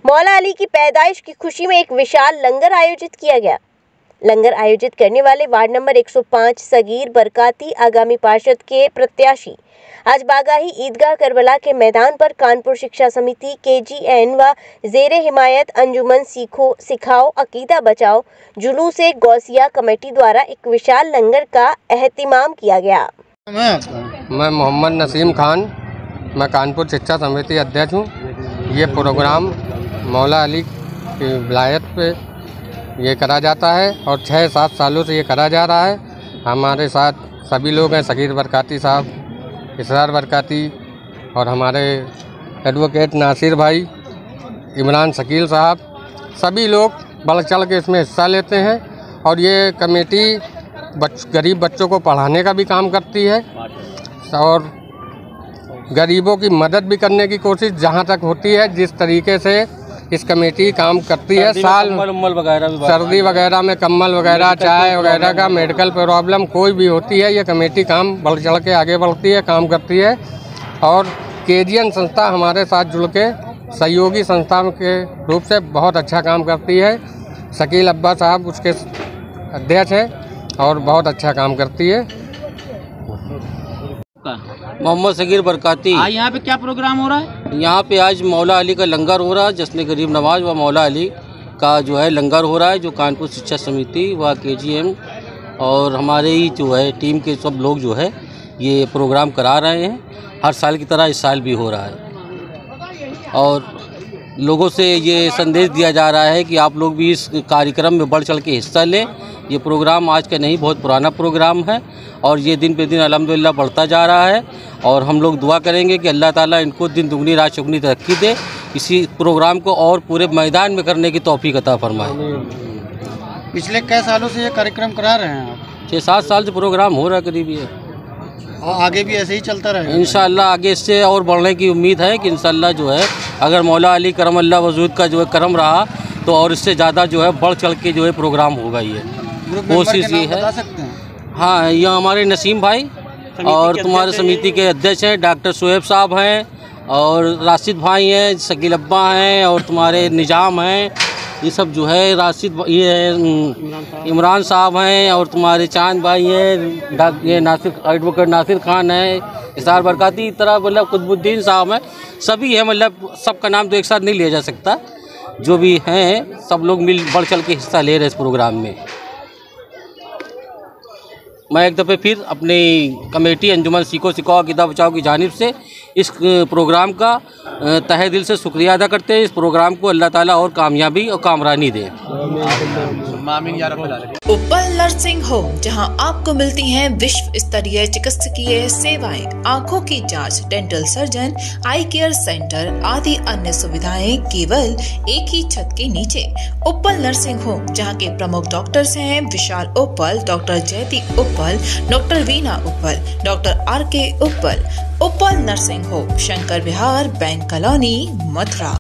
मौला अली की पैदाइश की खुशी में एक विशाल लंगर आयोजित किया गया। लंगर आयोजित करने वाले वार्ड नंबर 105 सगीर बरकाती आगामी पार्षद के प्रत्याशी आज बागाही ईदगाह करबला के मैदान पर कानपुर शिक्षा समिति KGN व जेरे हिमायत अंजुमन सीखो सिखाओ अकीदा बचाओ जुलूस गौसिया कमेटी द्वारा एक विशाल लंगर का एहतिमाम किया गया। मैं मोहम्मद नसीम खान, मैं कानपुर शिक्षा समिति अध्यक्ष हूँ। ये प्रोग्राम मौला अली की विलायत पे ये करा जाता है और 6-7 सालों से ये करा जा रहा है। हमारे साथ सभी लोग हैं, सगीर बरकाती साहब, इसरार बरकाती और हमारे एडवोकेट नासिर भाई, इमरान शकील साहब, सभी लोग बढ़ चढ़ के इसमें हिस्सा लेते हैं। और ये कमेटी गरीब बच्चों को पढ़ाने का भी काम करती है और गरीबों की मदद भी करने की कोशिश जहाँ तक होती है, जिस तरीके से इस कमेटी काम करती है। साल सर्दी वगैरह में कम्बल वगैरह, चाय वगैरह का मेडिकल प्रॉब्लम कोई भी होती है, ये कमेटी काम बढ़ चढ़ के आगे बढ़ती है, काम करती है। और KGN संस्था हमारे साथ जुड़ के सहयोगी संस्था के रूप से बहुत अच्छा काम करती है। शकील अब्बा साहब उसके अध्यक्ष हैं और बहुत अच्छा काम करती है। मोहम्मद सगीर बरकाती। यहाँ पे क्या प्रोग्राम हो रहा है? यहाँ पे आज मौला अली का लंगर हो रहा है, जिसने गरीब नवाज व मौला अली का जो है लंगर हो रहा है, जो कानपुर शिक्षा समिति व KGN और हमारे ही जो है टीम के सब लोग जो है ये प्रोग्राम करा रहे हैं। हर साल की तरह इस साल भी हो रहा है और लोगों से ये संदेश दिया जा रहा है कि आप लोग भी इस कार्यक्रम में बढ़ चढ़ के हिस्सा लें। ये प्रोग्राम आज का नहीं, बहुत पुराना प्रोग्राम है और ये दिन पे दिन अल्हम्दुलिल्लाह बढ़ता जा रहा है। और हम लोग दुआ करेंगे कि अल्लाह ताला इनको दिन दुगनी रात चौगुनी तरक्की दे, इसी प्रोग्राम को और पूरे मैदान में करने की तौफीक अता फरमाए। पिछले कई सालों से ये कार्यक्रम करा रहे हैं आप? 6-7 साल से प्रोग्राम हो रहा है करीब ये, और आगे भी ऐसे ही चलता रहेगा इंशाअल्लाह। आगे इससे और बढ़ने की उम्मीद है कि इंशाअल्लाह जो है अगर मौला अली करम अल्लाह वजूद का जो है करम रहा तो और इससे ज़्यादा जो है बढ़ चढ़ के जो है प्रोग्राम होगा। ये कोशिश ये है। हाँ, ये हमारे नसीम भाई और तुम्हारे समिति के अध्यक्ष हैं डॉक्टर शोएब साहब हैं और राशिद भाई हैं, शकील अब्बा हैं और तुम्हारे निजाम हैं। ये सब जो है राशिद ये है, इमरान साहब हैं और तुम्हारे चांद भाई हैं, ये नासिर एडवोकेट नासिर खान है, इसरार बरकाती तरह मतलब कुतुबुद्दीन साहब हैं। सभी हैं, मतलब सबका नाम तो एक साथ नहीं लिया जा सकता। जो भी हैं सब लोग मिल बढ़ चढ़ के हिस्सा ले रहे हैं इस प्रोग्राम में। मैं एक दफ़े फिर अपनी कमेटी अंजुमन सीखो सिखाओ अकीदा बचाओ की जानिब से इस प्रोग्राम का तहे दिल से शुक्रिया अदा करते हैं। इस प्रोग्राम को अल्लाह ताला और कामयाबी और कामरानी दे। उप्पल नर्सिंग होम, जहां आपको मिलती हैं विश्व स्तरीय चिकित्सकीय सेवाएं, आंखों की जांच, dental surgeon, eye care centre आदि अन्य सुविधाएं केवल एक ही छत के नीचे। उप्पल नर्सिंग होम, जहां के प्रमुख डॉक्टर्स हैं विशाल Uppal, doctor Jayati Uppal, doctor Veena Uppal, doctor RK Uppal. Uppal nursing home, Shankar Vihar, bank colony, Mathura.